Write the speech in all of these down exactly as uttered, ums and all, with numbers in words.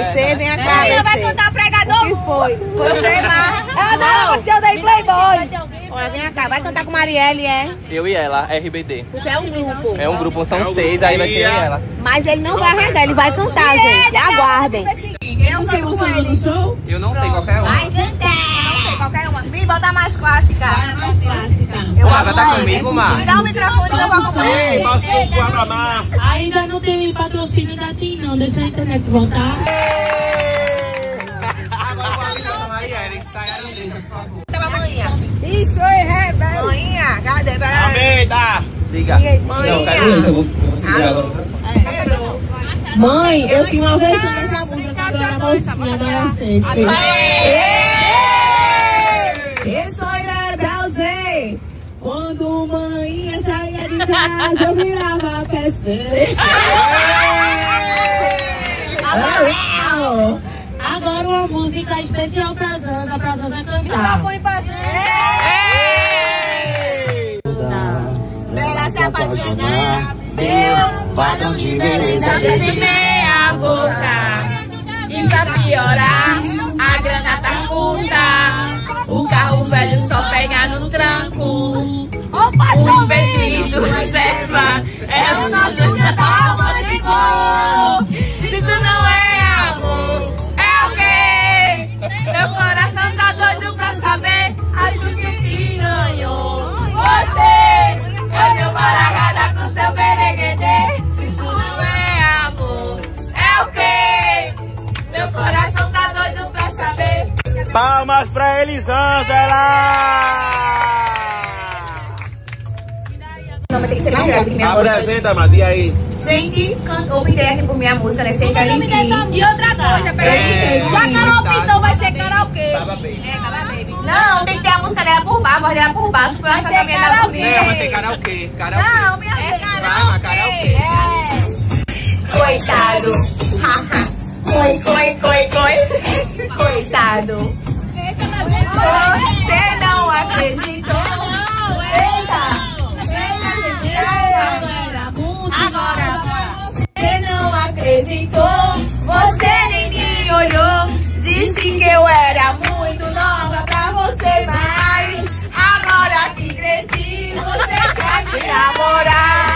Descer, vem cá. Ela vai cantar pregador. O que foi? Foi você, Mar. Ah, não, você daí Playboy. Olha, vem cá. Vai cantar com Marielle, é? Eu e ela, R B D. Porque é um grupo. É um grupo, são seis, aí vai ser ela. Mas ele não vai arredar, ele vai cantar, gente. Aguardem. Eu sei o som do show. Eu não sei qualquer uma. Vai cantar. Não sei qualquer uma. Me bota mais clássica. Mais clássica. Eu vou cantar comigo, Mar. Me dá o microfone que eu vou acompanhar. Ei, passou o quadro, Mar. Ainda não tem patrocínio da T I M, não. Deixa a internet voltar. Isso aí, rebelde. Maninha, cadê? Amém, Liga. Não, cadê isso? Eu vou segurar agora. Mãe, eu tinha uma versão dessa música quando eu era mocinha, adolescente. Eu sou rebelde. Quando mãe saía de casa, eu virava festeira. Agora uma música especial pra Zanda, pra Zanda cantar. Bela se apaixonar, meu padrão de beleza desde meia boca. E pra piorar, a grana tá curta. O carro velho só pega no tranco. O vestido reserva é o nosso jantar romântico. Se tu não é amor, é o quê? Meu coração tá doido pra saber. Acho que o que ganhou você foi meu baragada com seu bereguedê. Se isso não é amor, é o quê? Meu coração tá doido pra saber. Palmas pra Elisângela! Não, mas tem que ser mais grave que minha música. Apresenta, Mati, e aí? Gente, optei aqui por minha música, né? Sempre ali que... E outra coisa, peraí. Já que ela optou, vai ser karaokê. Baba Baby. É, Baba Baby. Não, tem que ter a música dela por baixo, a voz dela por baixo. Pra eu achar que a minha dela por Não, vai ser karaokê. Karaokê. Não, minha é Calma, karaokê. Coitado. Coi, coi, coi, coi. Coitado. Você não acreditou. Eita. Agora. Você não acreditou. Você nem me olhou. Disse que eu era muito nova pra você, mas agora que cresci, você quer me namorar.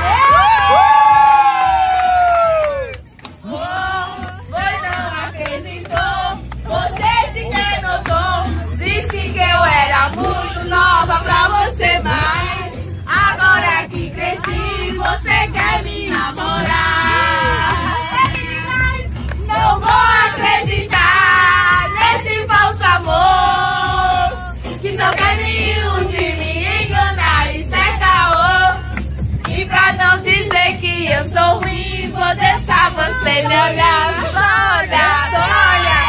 Você não acreditou, você sequer notou. Disse que eu era muito nova pra você, mas agora que cresci, você quer me namorar. Não vou acreditar nesse falso amor, que só quer me iludir, me enganar, isso é caô. E pra não dizer que eu sou ruim, vou deixar você me olhar toda, olha.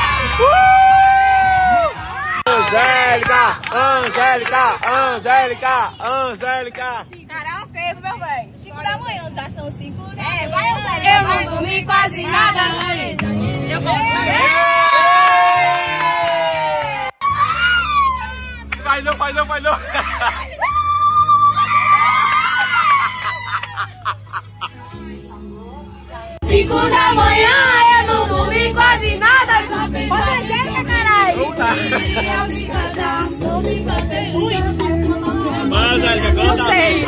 Angélica, Angélica, Angélica, Angélica. Karaokê, meu bem. cinco da manhã, já são cinco da manhã. É, vai, Eu Angélica. não dormi quase nada. Eu Vai não, vai não, vai não. Cinco da manhã, eu não dormi quase nada. Bota a Angélica, caralho. Angélica, canta. Não sei.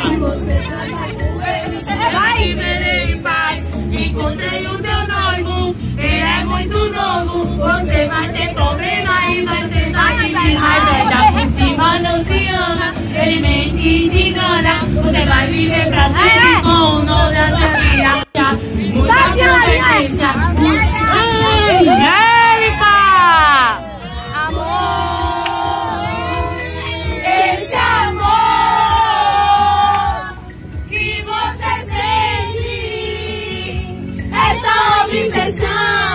Vai viver em paz. Encontrei o teu noivo, ele é muito novo. Você vai ter problema e vai ser tarde de raiva. Por cima não te ama, ele mente e te engana. Você vai viver pra sempre com o nome da tua vida. Muita competência. Angélica! Esse amor que você sente, essa obsessão,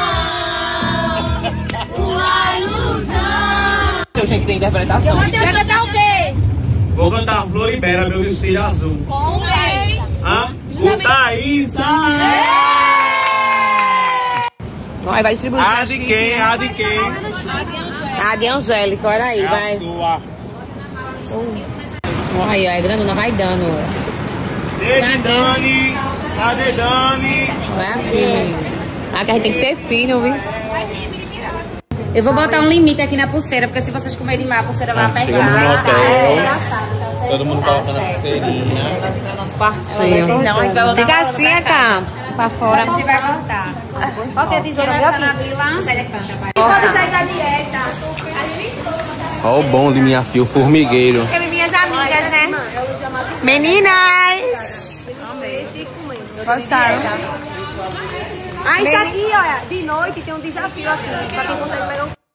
uma ilusão. Eu tinha que ter interpretação. Vai cantar o quê? Vou cantar Floribera, meu vestido azul. Com quem? Hã? Com Thaísa! Vai, vai distribuir. A de quem? A de quem? A de Angélica, olha aí, É a vai. sua. Olha aí, a grandona vai dando. Cadê Dani? Cadê Dani? Vai aqui. Aqui a gente tem que ser fino, viu? Eu vou botar um limite aqui na pulseira, porque se vocês comerem mais, a pulseira vai apertar. Chegamos no hotel. É, já sabe, tá certo. Todo mundo colocando a pulseirinha. Partiu. Não, a gente vai botar Fica assim, cá. Pra fora. Você vai cortar. Qual que é a tesoura? Viu aqui? Sai daqui, rapaz. Pode sair da dieta. Ó o bom de minha fio formigueiro. Porque minhas amigas, né? Meninas! Gostaram? Ah, isso aqui, olha, de noite tem um desafio aqui, pra quem consegue pegar um...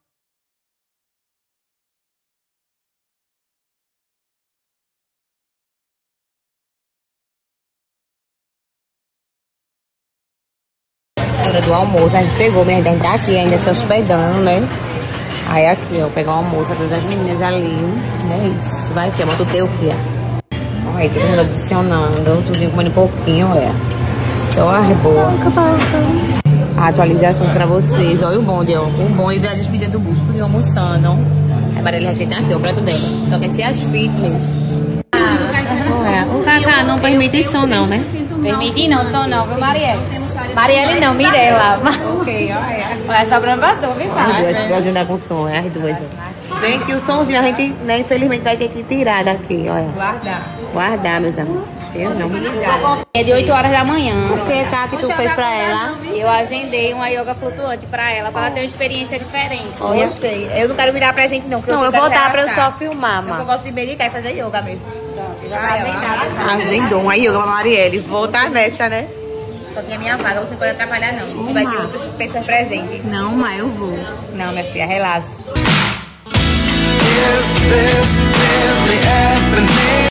Hora do almoço, a gente chegou, mas a gente tá aqui ainda se hospedando, né? Aí aqui, ó, pegar o almoço, todas as meninas ali, né? Isso, vai, filha, tu teu, filha. Olha aí, todo mundo adicionando, tudinho comendo um pouquinho, olha. Só as boas. Atualizações pra vocês, olha o bonde, ó. O bonde da despedida do busto, tudo almoçando. A Maria receita aqui, ó, o prato dela. Só que esse é as fitness. Ah, o Cacá não permite som não, né? Permite não, som não, viu, Marielle? Marielle não, Mirella. Ok, olha. Vai sobrando pra tu, viu, pai? As duas pra ajudar com o som, é as duas. Bem que o somzinho a gente, né, infelizmente vai ter que tirar daqui, olha. Guardar. Guardar, meus amigos. Eu não. É de oito horas da manhã. O que tá que tu fez pra ela? Eu agendei uma yoga flutuante pra ela, pra ela ter uma experiência diferente. Eu sei. Eu não quero me dar presente, não. Não, eu vou dar pra eu só filmar, mano. Eu gosto de meditar e fazer yoga mesmo. Agendou uma yoga pra Marielle. Vou estar nessa, né? Só tem a minha vaga, você pode atrapalhar, não. Você vai ter outras pessoas presentes. Não, mas eu vou. Não, minha filha, relaxa. Is this really happening?